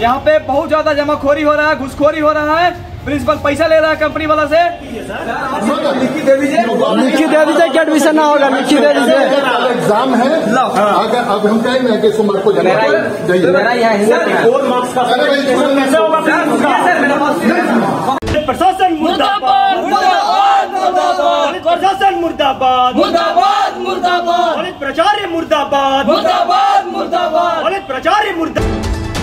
यहाँ पे बहुत ज्यादा जमाखोरी हो रहा है, घुसखोरी हो रहा है। प्रिंसिपल पैसा ले रहा है कंपनी वाला से। लिखित दे दीजिए कि एडमिशन ना होगा, लिखित दे दीजिए। एग्जाम है, अब हम कहेंगे कि सोमवार को प्रशासन मुर्दाबाद, प्रशासन मुर्दाबाद, मुर्दाबाद मुर्दाबाद, प्राचार्य मुर्दाबाद, मुर्दाबाद मुर्दाबाद, प्राचार्य मुर्दाबाद।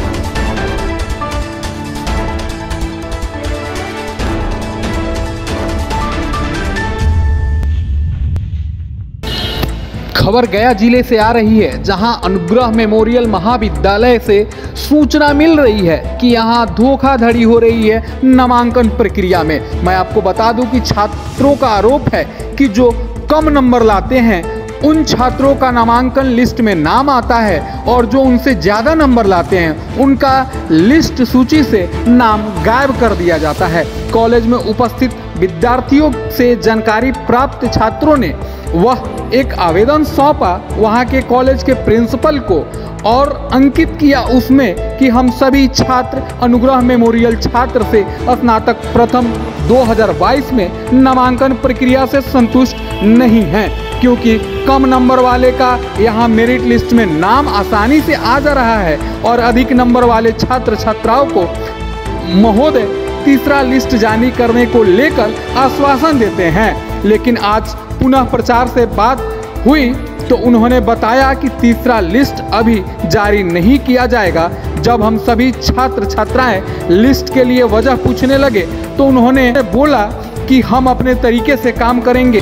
खबर गया जिले से आ रही है, जहां अनुग्रह मेमोरियल महाविद्यालय से सूचना मिल रही है कि यहां धोखाधड़ी हो रही है नामांकन प्रक्रिया में। मैं आपको बता दूं कि छात्रों का आरोप है कि जो कम नंबर लाते हैं उन छात्रों का नामांकन लिस्ट में नाम आता है और जो उनसे ज़्यादा नंबर लाते हैं उनका लिस्ट सूची से नाम गायब कर दिया जाता है। कॉलेज में उपस्थित विद्यार्थियों से जानकारी प्राप्त छात्रों ने वह एक आवेदन सौंपा वहां के कॉलेज के प्रिंसिपल को और अंकित किया उसमें कि हम सभी छात्र अनुग्रह मेमोरियल छात्र से स्नातक प्रथम 2022 में नामांकन प्रक्रिया से संतुष्ट नहीं हैं, क्योंकि कम नंबर वाले का यहां मेरिट लिस्ट में नाम आसानी से आ जा रहा है और अधिक नंबर वाले छात्र छात्राओं को महोदय तीसरा लिस्ट जारी करने को लेकर आश्वासन देते हैं। लेकिन आज पुनः प्रचार से बात हुई तो उन्होंने बताया कि तीसरा लिस्ट अभी जारी नहीं किया जाएगा। जब हम सभी छात्र छात्राएं लिस्ट के लिए वजह पूछने लगे तो उन्होंने बोला कि हम अपने तरीके से काम करेंगे।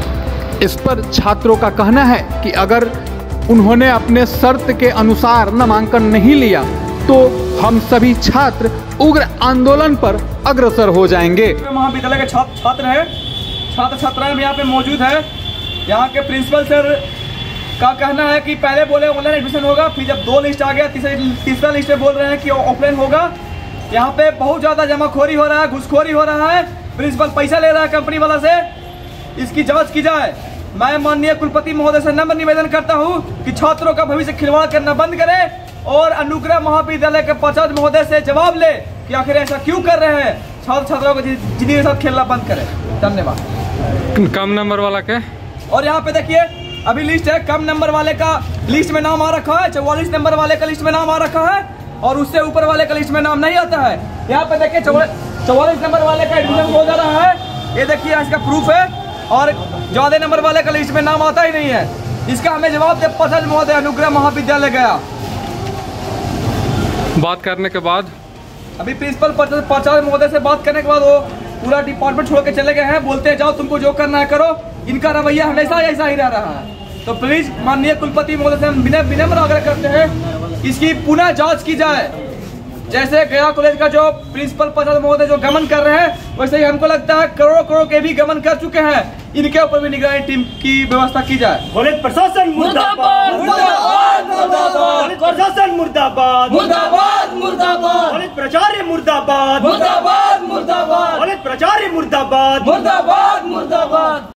इस पर छात्रों का कहना है कि अगर उन्होंने अपने शर्त के अनुसार नामांकन नहीं लिया तो हम सभी छात्र उग्र आंदोलन पर अग्रसर हो जाएंगे। महाविद्यालय के छात्र हैं, छात्र छात्राएं भी यहाँ पे मौजूद है। यहाँ के प्रिंसिपल सर का कहना है कि पहले बोले ऑनलाइन एडमिशन होगा, फिर जब 2 लिस्ट आ गया तीसरा लिस्ट में बोल रहे हैं कि ऑफलाइन होगा। यहाँ पे बहुत ज्यादा जमाखोरी हो रहा है, घुसखोरी हो रहा है। प्रिंसिपल पैसा ले रहा है कंपनी वाला से, इसकी जांच की जाए। मैं माननीय कुलपति महोदय से नम्र निवेदन करता हूँ कि छात्रों का भविष्य खिलवाड़ करना बंद करें और अनुग्रह महाविद्यालय के प्राचार्य महोदय से जवाब ले कि आखिर ऐसा क्यों कर रहे हैं। छात्र छात्राओं को जिंदगी के साथ खेलना बंद करें। धन्यवाद। कम नंबर वाला क्या? और यहाँ पे देखिए अभी लिस्ट है, कम नंबर वाले का लिस्ट में नाम आ रखा है, 44 नंबर वाले का लिस्ट में नाम आ रखा है और उससे ऊपर वाले का लिस्ट में नाम नहीं आता है। यहाँ पे देखिए 44 नंबर वाले का एडमिशन हो जा रहा है, ये देखिए इसका प्रूफ है, और ज्यादा नंबर वाले का लिस्ट में नाम आता ही नहीं है। इसका हमें जवाब दे प्राचार्य महोदय अनुग्रह महाविद्यालय गया। बात करने के बाद अभी प्रिंसिपल प्राचार्य महोदय से बात करने के बाद वो पूरा डिपार्टमेंट छोड़ के चले गए हैं, बोलते हैं जाओ तुमको जो करना है करो। इनका रवैया हमेशा ऐसा ही रह रहा है। तो प्लीज माननीय कुलपति महोदय से हम विनम्र आग्रह करते हैं इसकी पुनः जांच की जाए। जैसे गया कॉलेज का जो प्रिंसिपल प्राचार्य महोदय जो गमन कर रहे हैं, वैसे ही हमको लगता है करोड़ों करोड़ के भी गमन कर चुके हैं। इनके ऊपर भी निगरानी टीम की व्यवस्था की जाए। कॉलेज प्रशासन मुर्दाबाद, मुर्दाबाद मुर्दाबाद, प्रशासन मुर्दाबाद, मुर्दाबाद मुर्दाबाद, कॉलेज प्राचार्य मुर्दाबाद, मुर्दाबाद मुर्दाबाद, कॉलेज प्राचार्य मुर्दाबाद, मुर्दाबाद मुर्दाबाद।